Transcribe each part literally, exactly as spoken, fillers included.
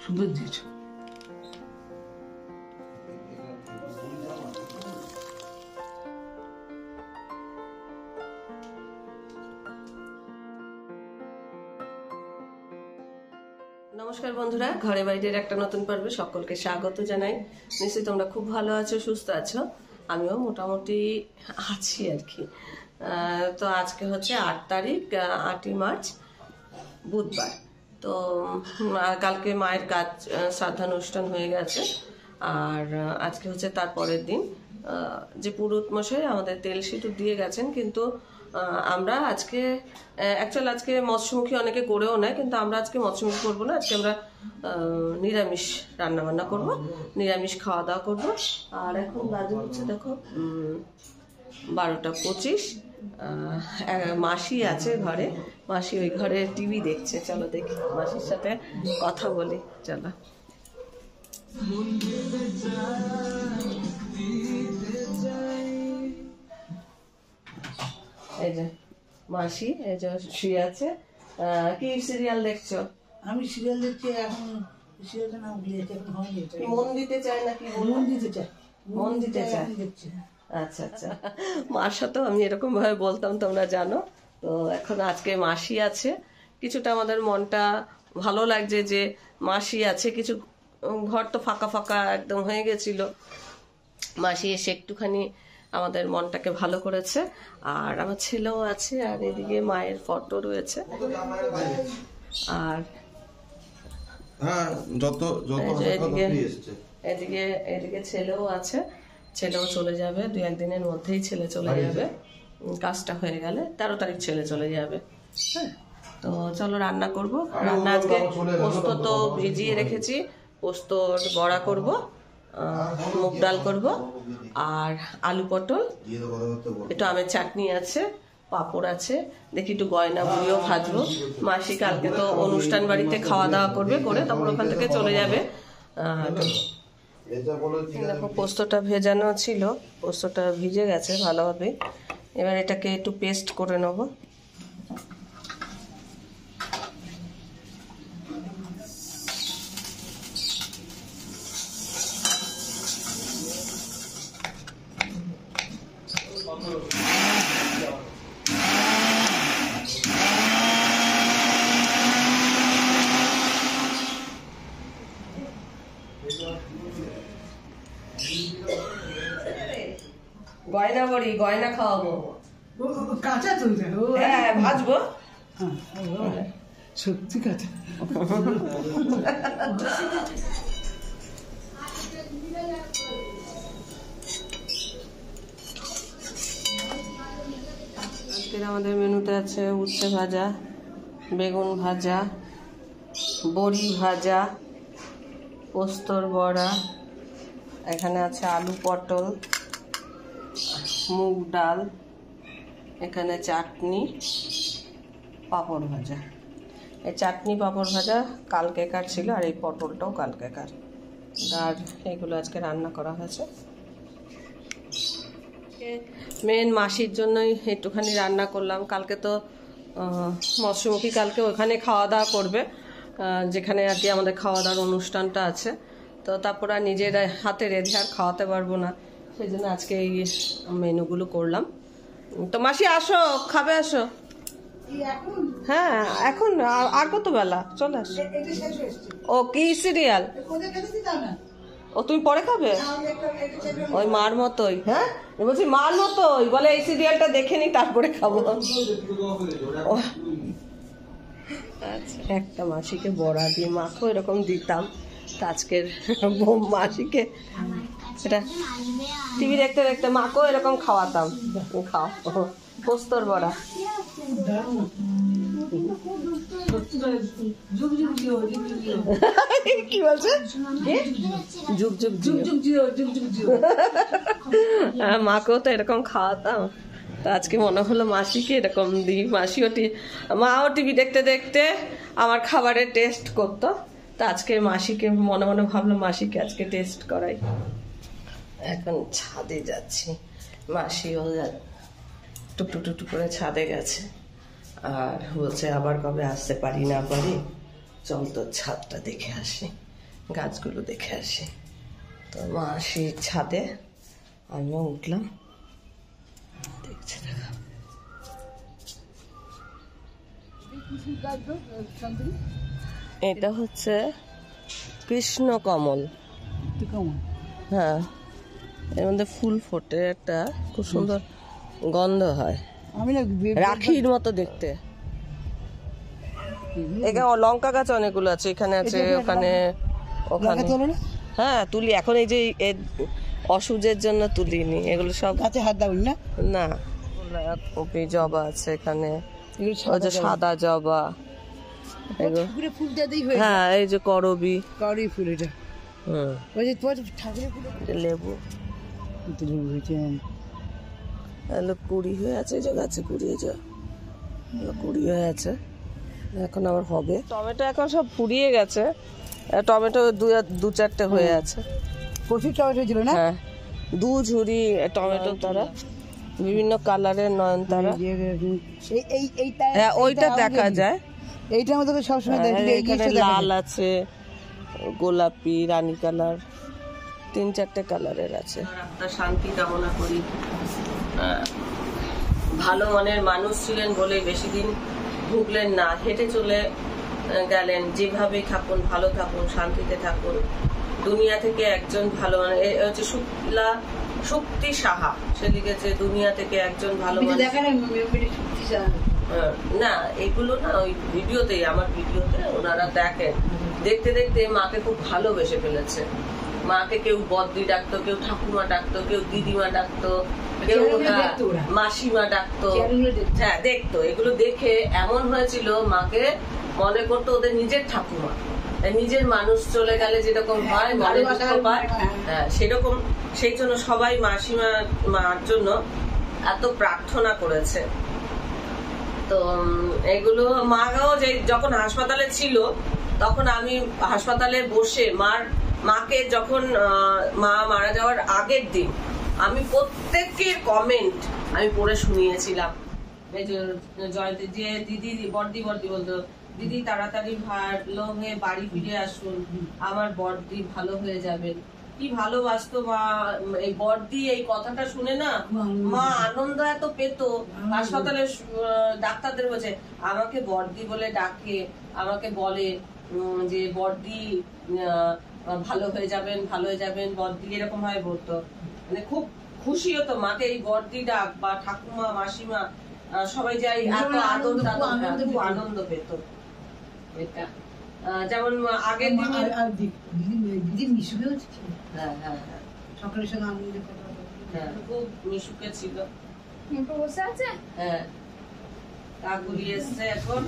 সুন্দর দিয়েছো। নমস্কার বন্ধুরা, ঘরে বাইরের একটা নতুন পর্বে সকলকে স্বাগত জানাই। নিশ্চয়ই তোমরা খুব ভালো আছো, সুস্থ আছো। আমিও মোটামুটি আছি আর কি। তো আজকে হচ্ছে আট তারিখ, আটই মার্চ, বুধবার। তো কালকে মায়ের কাজ শ্রাদ্ধানুষ্ঠান হয়ে গেছে, আর আজকে হচ্ছে তার পরের দিন। যে পুরোহিত মশাই আমাদের তেল সিঁদুর দিয়ে গেছেন, কিন্তু আমরা আজকে অ্যাকচুয়াল আজকে মৎস্যমুখী অনেকে করেও নেয়, কিন্তু আমরা আজকে মৎস্যমুখী করবো না। আজকে আমরা নিরামিষ রান্না বান্না করবো, নিরামিষ খাওয়া দাওয়া করবো। আর এখন বাজে হচ্ছে দেখো বারোটা পঁচিশ। মাসি আছে ঘরে, মাসি ওই ঘরে টিভি দেখছে। চলো দেখি, মাসির সাথে কথা বলি, চলো। এই যে মাসি এই যে শুয়ে আছে। কি সিরিয়াল দেখছো? আমি সিরিয়াল দেখছি এখন। সিরিয়ালটা নাম কি? এখন হয়নি। মন দিতে চায় নাকি? মন দিতে চায়, মন দিতে চায়। দেখছি। আচ্ছা আচ্ছা, মার সাথেও আমি এরকম ভাবে বলতাম, তোমরা জানো। তো এখন আজকে মাসি আছে, কিছুটা আমাদের মনটা ভালো লাগছে যে মাসি আছে। কিছু ঘর তো ফাঁকা ফাঁকা একদম হয়ে গেছিল, মাসি এসে একটুখানি আমাদের মনটাকে ভালো করেছে। আর আমার ছেলেও আছে, আর এদিকে মায়ের ফটো রয়েছে। আর এদিকে এদিকে এদিকে ছেলেও আছে, ছেলেও চলে যাবে দুই একদিনের মধ্যেই। ছেলে চলে যাবে, কাজটা হয়ে গেলে তেরো তারিখ ছেলে চলে যাবে। হ্যাঁ, তো চলো রান্না করব। রান্না আজকে পোস্ত তো ভিজিয়ে রেখেছি, পোস্ত বড়া করব, মুগ ডাল করব, আর আলু পটল, একটু আমের চাটনি আছে, পাঁপড় আছে। দেখি একটু গয়না বুড়িও ভাজবো। মাসি কালকে তো অনুষ্ঠান বাড়িতে খাওয়া দাওয়া করবে, করে তারপর ওখান থেকে চলে যাবে। দেখো পোস্তটা ভেজানো ছিল, পোস্তটা ভিজে গেছে ভালোভাবে। এবার এটাকে একটু পেস্ট করে নেবো। গয়না বড়ি, গয়না খাওয়াবো। কাঁচা তো? হ্যাঁ, ভাজবো। সত্যি কাঁচা। আজকের আমাদের মেনুতে আছে উচ্ছে ভাজা, বেগুন ভাজা, বড়ি ভাজা, পোস্তর বড়া, এখানে আছে আলু পটল, মুগ ডাল, এখানে চাটনি, পাঁপড় ভাজা। এই চাটনি পাঁপড় ভাজা কালকেকার ছিল, আর এই পটলটাও কালকেকার। আর এগুলো আজকে রান্না করা হয়েছে। মেন মাসির জন্যই একটুখানি রান্না করলাম। কালকে তো মৎস্যমুখী, কালকে ওখানে খাওয়া দাওয়া করবে, যেখানে আর কি আমাদের খাওয়া দাওয়ার অনুষ্ঠানটা আছে। তো তারপর আর নিজের হাতে রেঁধে আর খাওয়াতে পারবো না, সেই জন্য আজকে এই মেনুগুলো করলাম। তো মাসি আসো, খাবে, আসো। হ্যাঁ, এখন আর কত বেলা, চলে আসো। ও কি সিরিয়াল? ও তুমি পরে খাবে? ওই মার মতোই। হ্যাঁ বলছি মার মতোই, বলে এই সিরিয়ালটা দেখে নি তারপরে খাবো। আচ্ছা, একটা মাসিকে বড়া দিয়ে মাখো এরকম দিতাম, আজকের মাসিকে এটা টিভি দেখতে দেখতে মাকেও এরকম খাওয়াতাম। খাও পোস্তর বড়া। কি বলছে? যুগ যুগ যুগ যুগ জিও, যুগ যুগ জিও। মাকেও তো এরকম খাওয়াতাম, তো আজকে মনে হলো মাসিকে এরকম দিই। মাসিও মাও টিভি দেখতে দেখতে আমার খাবারের টেস্ট করতো, তো আজকে মাসিকে মনে মনে ভাবলাম মাসিকে আজকে টেস্ট করাই। এখন ছাদে যাচ্ছি, মাসিও টুকটুক টুকটুক করে ছাদে গেছে, আর বলছে আবার কবে আসতে পারি না পারি, চল তো ছাদটা দেখে আসি। গাছগুলো দেখে আসি। তো মাসি ছাদে, আমিও উঠলাম, দেখছে দেখা। এটা হচ্ছে কৃষ্ণ কমল। হ্যাঁ, এর মধ্যে ফুল ফোটে, একটা খুব সুন্দর গন্ধ হয়, রাখির মতো দেখতে। এখানে লঙ্কা গাছ অনেকগুলো আছে, এখানে আছে, ওখানে ওখানে। হ্যাঁ তুলি, এখন এই যে অসুজের জন্য তুলিনি, এগুলো সব গাছে হাত দাও না। না, কপি জবা আছে এখানে, ওই যে সাদা জবা, হ্যাঁ এই যে করবি, করবি ফুল, এটা হুম, ওই যে ঠাকুরের ফুল, লেবু, লেবু হয়েছে, এগুলো কুড়ি হয়ে আছে, এই যে গাছে কুড়ি, এই যে কুড়ি হয়ে আছে, এখন আবার হবে। টমেটো এখন সব ফুরিয়ে গেছে, টমেটো দু চারটে হয়ে আছে, প্রচুর টমেটো ছিল না। হ্যাঁ, দু ঝুড়ি টমেটো, তারা বিভিন্ন কালারের নয়নতারা, হ্যাঁ ওইটা দেখা যায়, এইটার মধ্যে সবসময় লাল আছে, গোলাপি, রানী কালার, তিন চারটে কালারের আছে। শান্তি কামনা করি। ভালো মনের মানুষ ছিলেন বলে বেশি দিন ভুগলেন না, হেঁটে চলে গেলেন। যেভাবেই থাকুন ভালো থাকুন, শান্তিতে থাকুন। দুনিয়া থেকে একজন ভালো মানে হচ্ছে শুক্লা শক্তি সাহা, সে লিখেছে দুনিয়া থেকে একজন ভালো মানুষ। না এগুলো না ওই ভিডিওতেই, আমার ভিডিওতে ওনারা দেখেন, দেখতে দেখতে মাকে খুব ভালোবেসে ফেলেছে। মাকে কেউ বদ্দি ডাকতো, কেউ ঠাকুমা ডাকতো, কেউ দিদিমা ডাকতো, কেউ মাসিমা ডাকতো, হ্যাঁ দেখতো। এগুলো দেখে এমন হয়েছিল, মাকে মনে করতো ওদের নিজের ঠাকুমা। নিজের মানুষ চলে গেলে যেরকম হয়, মনে দুঃখ পায়, হ্যাঁ সেরকম। সেই জন্য সবাই মাসিমা মার জন্য এত প্রার্থনা করেছে। তো এগুলো মাও যে যখন হাসপাতালে ছিল, তখন আমি হাসপাতালে বসে মার মাকে যখন মা মারা যাওয়ার আগের দিন আমি প্রত্যেকের কমেন্ট আমি পড়ে শুনিয়েছিলাম। এই যে জয়ন্তী যে দিদি বর্দি বর্দি বলতো, দিদি তাড়াতাড়ি ভালো হয়ে বাড়ি ফিরে আসুন, আমার বর্দি ভালো হয়ে যাবেন। কি ভালোবাসতো মা এই বর্দি, এই কথাটা শুনে না মা আনন্দ এত পেত। হাসপাতালে ডাক্তারদের বলছে আমাকে বর্দি বলে ডাকে, আমাকে বলে যে বর্দি ভালো হয়ে যাবেন, ভালো হয়ে যাবেন, বর্দি এরকম ভাবে বলতো। মানে খুব খুশি হতো মাকে এই বর্দি ডাক বা ঠাকুমা মাসিমা সবাই যাই এত আনন্দ খুব আনন্দ পেত। এটা যেমন আগের দিদি মিশুকেও ছিল, হ্যাঁ হ্ঁ হ্যাঁ সকলের সঙ্গে আনন্দ কথা, হ্যাঁ খুব মিশুকে ছিল। বসে আছে, হ্যাঁ কাকুলি এসছে এখন,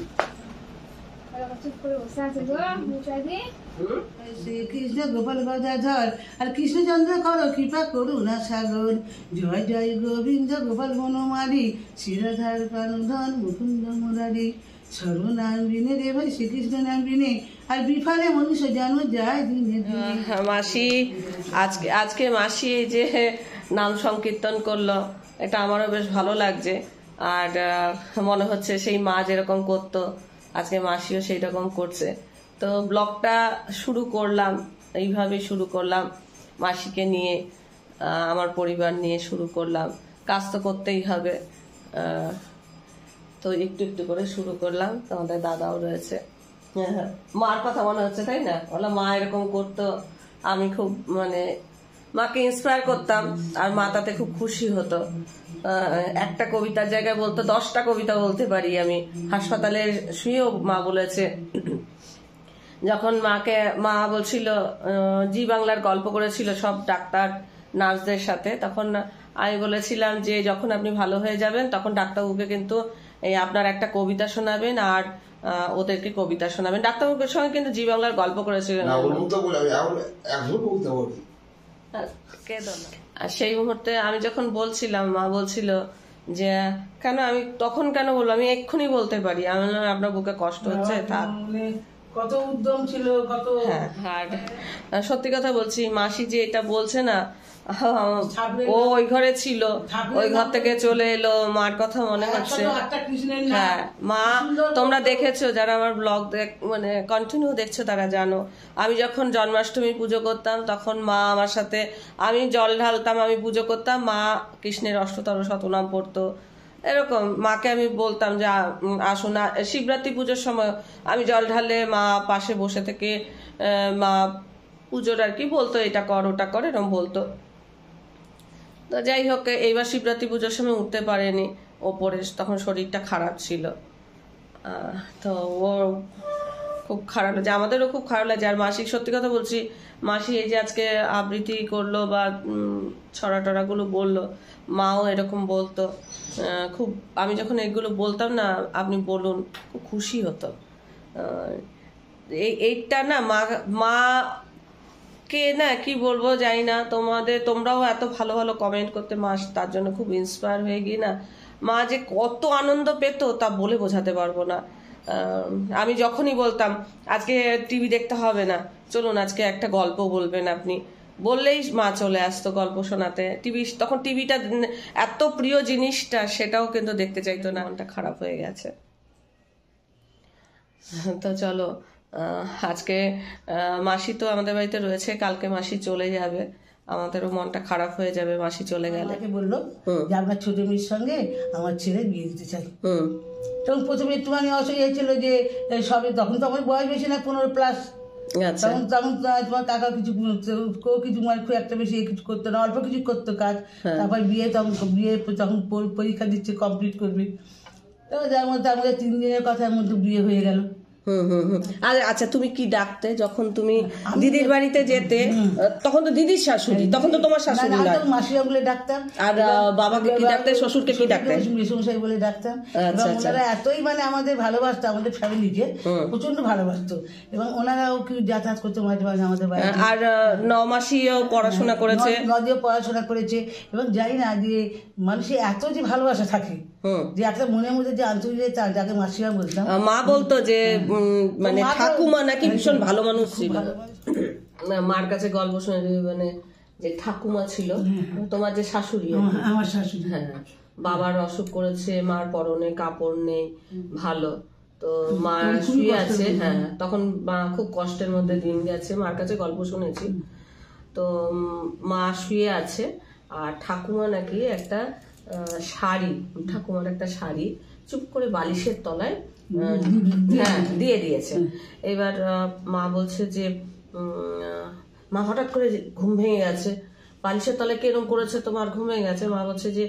কৃষ্ণ গোপাল গদাধর আর কৃষ্ণচন্দ্র কর কৃপা করুণা সাগর, জয় জয় গোবিন্দ গোপাল বনমালী, শিরাধার প্রাণধন মুকুন্দ মুরারি, সর্বনাম বিনে রে ভাই শ্রীকৃষ্ণ নাম বিনে, আর বিফলে মনুষ্য জানো যায় দিনে দিনে। মাসি আজকে আজকে মাসি এই যে নাম সংকীর্তন করলো, এটা আমারও বেশ ভালো লাগছে। আর মনে হচ্ছে সেই মা যেরকম করতো আজকে মাসিও সেই রকম করছে। তো ব্লগটা শুরু করলাম, এইভাবে শুরু করলাম, মাসিকে নিয়ে, আমার পরিবার নিয়ে শুরু করলাম। কাজ তো করতেই হবে, তো একটু একটু করে শুরু করলাম। তোমাদের দাদাও রয়েছে, মার কথা মনে হচ্ছে তাই না? বলো মা এরকম করতো, আমি খুব মানে মাকে ইন্সপায়ার করতাম, আর মা তাতে খুব খুশি হতো। একটা কবিতার জায়গায় বলতো দশটা কবিতা বলতে পারি আমি। হাসপাতালে শুয়েও মা বলেছে, যখন মাকে মা বলছিল জি বাংলার গল্প করেছিল সব ডাক্তার নার্সদের সাথে, তখন আমি বলেছিলাম যে যখন আপনি ভালো হয়ে যাবেন তখন ডাক্তারবাবুকে কিন্তু এই আপনার একটা কবিতা শোনাবেন আর ওদেরকে কবিতা শোনাবেন। ডাক্তারবাবুর সঙ্গে কিন্তু জি বাংলার গল্প করেছিলেন। আর সেই মুহূর্তে আমি যখন বলছিলাম, মা বলছিল যে কেন, আমি তখন কেন বলবো, আমি এক্ষুনি বলতে পারি। আমি আপনার বুকে কষ্ট হচ্ছে, থাক কত উদ্যম ছিল, কত। হ্যাঁ, আর সত্যি কথা বলছি, মাসি যে এটা বলছে না, ও ওই ঘরে ছিল, ওই ঘর থেকে চলে এলো, মার কথা মনে হচ্ছে। হ্যাঁ মা, তোমরা দেখেছো যারা আমার ব্লগ মানে কন্টিনিউ দেখছো তারা জানো, আমি যখন জন্মাষ্টমী পুজো করতাম তখন মা আমার সাথে, আমি জল ঢালতাম, আমি পুজো করতাম, মা কৃষ্ণের অষ্টতর শতনাম পড়তো। এরকম মাকে আমি বলতাম যে আসুন, শিবরাত্রি পুজোর সময় আমি জল ঢালে মা পাশে বসে থেকে মা পুজোর আর কি বলতো, এটা কর ওটা কর এরকম বলতো। তো যাই হোক, এইবার শিবরাত্রি পুজোর সময় উঠতে পারেনি ওপরে, তখন শরীরটা খারাপ ছিল। তো ও খুব খারাপ লাগছে, আমাদেরও খুব খারাপ লাগছে। আর মাসি, সত্যি কথা বলছি, মাসি এই যে আজকে আবৃত্তি করলো বা ছড়া টড়াগুলো বললো, মাও এরকম বলতো খুব। আমি যখন এগুলো বলতাম না, আপনি বলুন, খুব খুশি হতো। এই এইটা না মা মা কে না কি বলবো জানি না, তোমাদের তোমরাও এত ভালো ভালো কমেন্ট করতে, মা তার জন্য খুব ইন্সপায়ার হয়ে গিয়ে না, মা যে কত আনন্দ পেত তা বলে বোঝাতে পারবো না। আমি যখনই বলতাম আজকে টিভি দেখতে হবে না, চলুন আজকে একটা গল্প বলবেন আপনি, বললেই মা চলে আসতো গল্প শোনাতে। টিভি তখন টিভিটা এত প্রিয় জিনিসটা, সেটাও কিন্তু দেখতে চাইতো না, মনটা খারাপ হয়ে গেছে। তো চলো, আজকে মাসি তো আমাদের বাড়িতে রয়েছে, কালকে মাসি চলে যাবে, আমাদেরও মনটা খারাপ হয়ে যাবে মাসি চলে গেলে। বললো যে আপনার ছোট মেয়ের সঙ্গে আমার ছেলে বিয়ে দিতে চাই। তখন প্রথমে একটুখানি অসুবিধা হয়েছিল যে সবে, তখন তো আমার বয়স বেশি না, পনেরো প্লাস। তখন তখন তোমার কাকা কিছু কেউ কিছু মানে খুব একটা বেশি কিছু করতো না, অল্প কিছু করতো কাজ। তারপর বিয়ে, তখন বিয়ে তখন পরীক্ষা দিচ্ছে, কমপ্লিট করবে। তো যার মধ্যে আমাদের তিন দিনের কথার মধ্যে বিয়ে হয়ে গেল। হুম হুম হুম আচ্ছা, তুমি কি ডাকতে যখন তুমি দিদির বাড়িতে যেতে? তখন তো দিদির শাশুড়ি, তখন তো তোমার শাশুড়ি না, মাসিরা বলে ডাকতাম। আর বাবাকে কি ডাকতে? শ্বশুরকে কি ডাকতে? মেসমশাই বলে ডাকতাম। এবং ওনারা এতই মানে আমাদের ভালোবাসতো, আমাদের ফ্যামিলিকে প্রচন্ড ভালোবাসতো, এবং ওনারাও কি যাতায়াত করতো মাঝে মাঝে আমাদের বাড়ি। আর নমাসিও পড়াশোনা করেছে, নদিও পড়াশোনা করেছে। এবং জানি না যে মানুষের এত যে ভালোবাসা থাকে, যে একটা মনের মধ্যে যে আন্তরিকতা, যাকে মাসিরা বলতাম। মা বলতো যে মানে ঠাকুমা নাকি ভীষণ ভালো মানুষ ছিল। মার কাছে গল্প শুনে, মানে যে ঠাকুমা ছিল তোমার যে শাশুড়ি, আমার শাশুড়ি, হ্যাঁ, বাবার অসুখ করেছে, মার পরনে কাপড় নেই ভালো, তো মা শুয়ে আছে। হ্যাঁ, তখন মা খুব কষ্টের মধ্যে দিন গেছে, মার কাছে গল্প শুনেছি। তো মা শুয়ে আছে, আর ঠাকুমা নাকি একটা শাড়ি, ঠাকুমার একটা শাড়ি চুপ করে বালিশের তলায় হ্যাঁ দিয়ে দিয়েছে। এবার মা বলছে যে মা হঠাৎ করে ঘুম ভেঙে গেছে, বালিশের তলায় কেরম করেছে, তোমার ঘুম ভেঙে গেছে। মা বলছে যে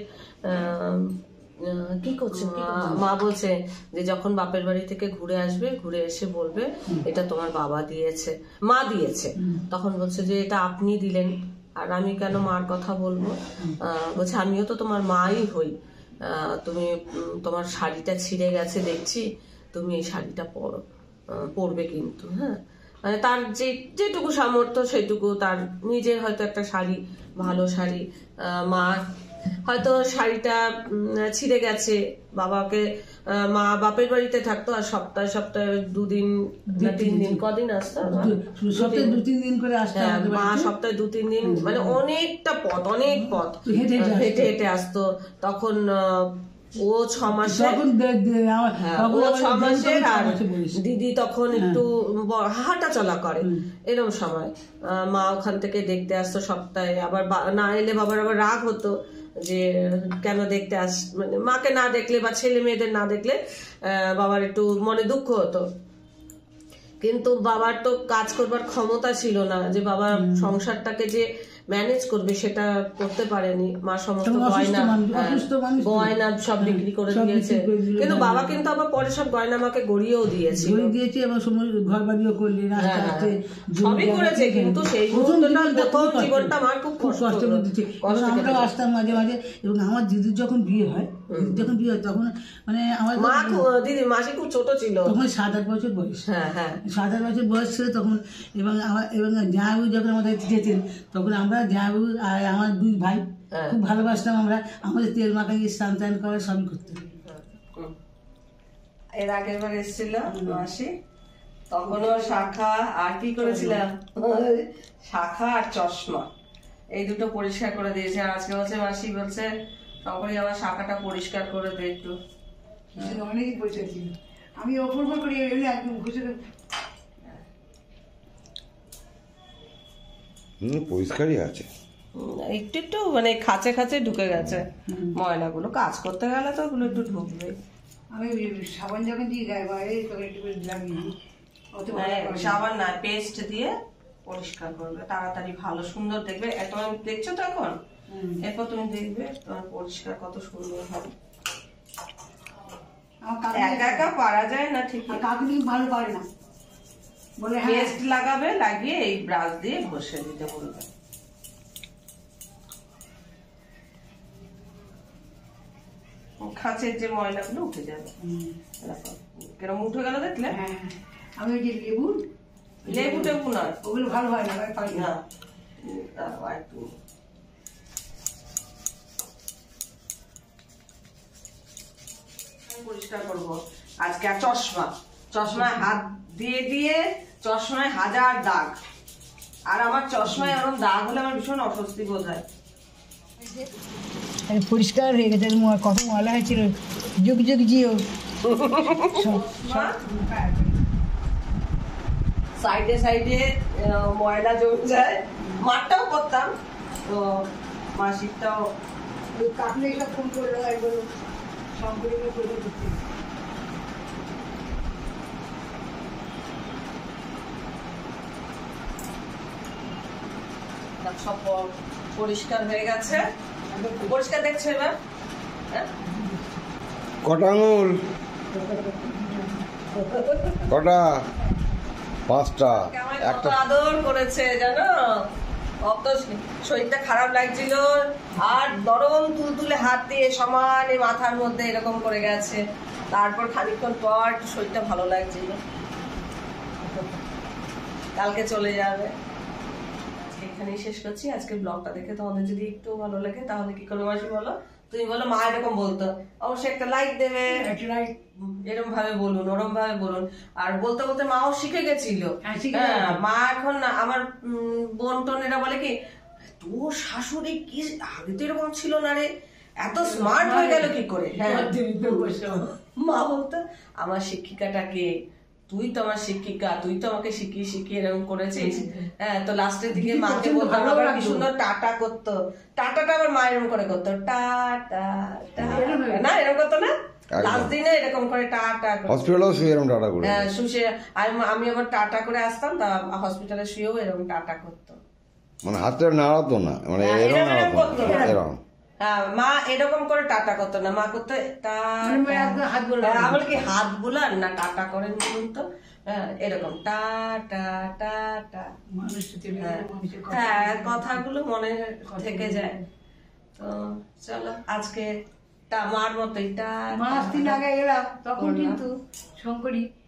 কি করছে? মা বলছে যে যখন বাপের বাড়ি থেকে ঘুরে আসবে, ঘুরে এসে বলবে এটা তোমার বাবা দিয়েছে, মা দিয়েছে। তখন বলছে যে এটা আপনি দিলেন, আর আমি কেন মার কথা বলবো? বলছে আমিও তো তোমার মাই হই, তুমি তোমার শাড়িটা ছিঁড়ে গেছে দেখছি, তুমি এই শাড়িটা পরো, পরবে কিন্তু। হ্যাঁ, মানে তার যে যেটুকু সামর্থ্য সেইটুকু, তার নিজের হয়তো একটা শাড়ি, ভালো শাড়ি, মা হয়তো শাড়িটা ছিঁড়ে গেছে, বাবাকে মা বাপের বাড়িতে থাকতো, আর সপ্তাহে সপ্তাহে দুদিন তিন দিন কদিন আসতো, দু তিন দিন করে আসতো মা, সপ্তাহে দু তিন দিন, মানে অনেকটা পথ, অনেক পথ হেঁটে হেঁটে আসতো। তখন ও ছ মাসে, ও ছ মাসের, আর দিদি তখন একটু হাঁটা চলা করে, এরকম সময় মা ওখান থেকে দেখতে আসতো সপ্তাহে। আবার না এলে বাবার আবার রাগ হতো যে কেন দেখতে আস, মানে মাকে না দেখলে বা ছেলে মেয়েদের না দেখলে বাবার একটু মনে দুঃখ হতো। কিন্তু বাবার তো কাজ করবার ক্ষমতা ছিল না, যে বাবার সংসারটাকে যে ম্যানেজ করবে সেটা করতে পারেনি। মা সমস্ত গয়না গয়না সব বিক্রি করে দিয়েছে, কিন্তু বাবা কিন্তু আবার পরে সব গয়না মাকে গড়িয়েও দিয়েছে, দিয়েছে এবং ঘর বাড়িও করলেন, সবই করেছে। কিন্তু সেই মুহূর্তটা, প্রথম জীবনটা আমার খুব কষ্টের মধ্যে ছিল। আমরাও আসতাম মাঝে মাঝে, এবং আমার দিদির যখন বিয়ে হয়, যখন বিয়ে হয় তখন মানে আমার মা, দিদি মাসি খুব ছোট ছিল তখন, সাত আট বছর বয়স। হ্যাঁ হ্যাঁ সাত আট বছর বয়স ছিল তখন। এবং আমার এবং জামাইবাবু যখন আমাদের যেতেন, তখন আমরা জামাইবাবু আর আমার দুই ভাই খুব ভালোবাসতাম। আমরা আমাদের তেল মাখাইয়ে স্নান টান করা সবই করতাম। এর আগের বার এসেছিল মাসি, তখনও শাখা আর কি করেছিলাম, শাখা আর চশমা এই দুটো পরিষ্কার করে দিয়েছে। আর আজকে বলছে মাসি বলছে শঙ্করী আমার শাখাটা পরিষ্কার করে দে একটু। অনেকই পরিষ্কার ছিল, আমি ওপর ওপর করে এলে একদম ঘুষে পরিষ্কারই আছে, একটু একটু মানে খাঁচে খাঁচে ঢুকে গেছে ময়লাগুলো, কাজ করতে গেলে তো ওগুলো একটু ঢুকবে। আমি সাবান যখন দিয়ে গায়ে বাইরে তখন একটু লাগিয়ে দিই, অত সাবান না পেস্ট দিয়ে পরিষ্কার করবে, তাড়াতাড়ি ভালো সুন্দর দেখবে। তোমার দেখছো তো এখন, এরপর তুমি দেখবে তোমার পরিষ্কার কত সুন্দর হবে। একা একা পারা যায় না, ঠিক কাকুনি ভালো পারে না বলে পেস্ট লাগাবে, লাগিয়ে এই ব্রাশ দিয়ে ঘষে দিতে বলবে। খাঁচের যে ময়লাগুলো উঠে যাবে। কেরম উঠে গেল দেখলে? হ্যাঁ, আমি ওই যে লেবু লেবু টেবু নয়, ওগুলো ভালো হয় না, পারি না। একটু পরিষ্কার করবো আজকে। আর চশমা, চশমায় হাত দিয়ে দিয়ে চশমায় হাজার দাগ, আর আমার চশমায় এরকম দাগ হলে আমার ভীষণ অস্বস্তি বোধ হয়। পরিষ্কার হয়ে গেছে, কত ময়লা হয়েছিল, যুগ যুগ জিও। সাইডে সাইডে ময়লা জমে যায়, মাঠটাও করতাম তো মাসিরটাও কাটলে সব ফোন করলো, একবার সম্পর্কে করে দিচ্ছি। সব পরিষ্কার হয়ে গেছে, পরিষ্কার দেখছো এবার? কটা আঙুল? কটা? পাঁচটা। একটা আদর করেছে জানো, অত শরীরটা খারাপ লাগছিল আর নরম তুলতুলে হাত দিয়ে সমানে মাথার মধ্যে এরকম করে গেছে। তারপর খানিকক্ষণ পর শরীরটা ভালো লাগছিল, কালকে চলে যাবে। এখানেই শেষ করছি আজকে ব্লগটা। দেখে তোমাদের যদি একটু ভালো লাগে তাহলে কি করবে মাসি বলো? তুমি বলো মা এরকম বলতো, অবশ্যই একটা লাইক দেবে, এরকম ভাবে বলুন, ওরম ভাবে বলুন। আর বলতে বলতে মাও শিখে গেছিল। হ্যাঁ, মা এখন আমার বোন টোনেরা বলে কি, তোর শাশুড়ি কি আগে তো এরকম ছিল না রে, এত স্মার্ট হয়ে গেল কি করে? হ্যাঁ, মা বলতো আমার শিক্ষিকাটাকে, তুই তো আমার শিক্ষিকা, তুই তো আমাকে শিখিয়ে শিখিয়ে এরকম করেছিস। হ্যাঁ, তো লাস্টের দিকে মাকে বলতো, কি সুন্দর টাটা করতো, টাটাটা আবার মা এরকম করে করতো, টাটা না এরকম করতো না, লাস্ট দিনে এরকম করে টাটা হসপিটালেও শুয়ে এরকম টাটা করে, হ্যাঁ শুয়ে আমি আবার টাটা করে আসতাম, তা হসপিটালে শুয়েও এরকম টাটা করতো, মানে হাতটা নাড়াতো না, মানে এরকম নাড়াতো না, এরকম। হ্যাঁ, মা এরকম করে টাটা করতো না, মা করতো আমার কি হাত বুলান না টাটা করেন বলুন তো, এরকম টাটা টাটা। হ্যাঁ, কথাগুলো মনে থেকে যায়। তো চলো আজকে মার মতোই টা মাস দিন আগে এলাম, তখন কিন্তু শঙ্করী